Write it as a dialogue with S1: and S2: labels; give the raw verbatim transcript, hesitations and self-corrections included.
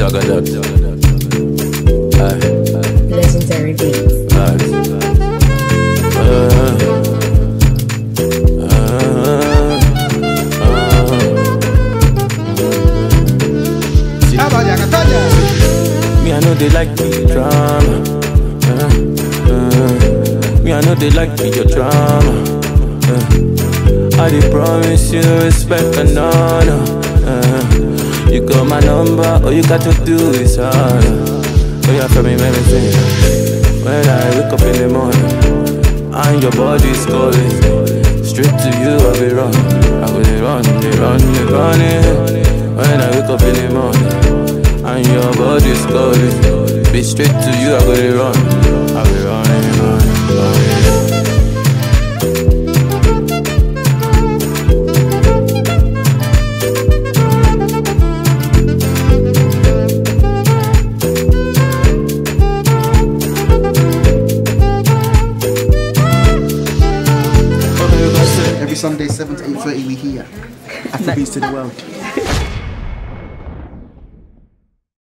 S1: Dugga dug.
S2: Legendary beats.
S1: Me, I know they like the drama. Uh, uh, me, I know they like the your drama. Uh, I did promise you respect and honor. Uh, you got my number, all you got to do is holler. Oh yeah, for me, let me sing. When I wake up in the morning and your body's calling, straight to you I be run. I go they run, they run, they running. When I wake up in the morning and your body's calling, be straight to you, I go to run. I be running, running, running.
S3: Every Sunday, seven to eight thirty, we here. Afrobeats to the world.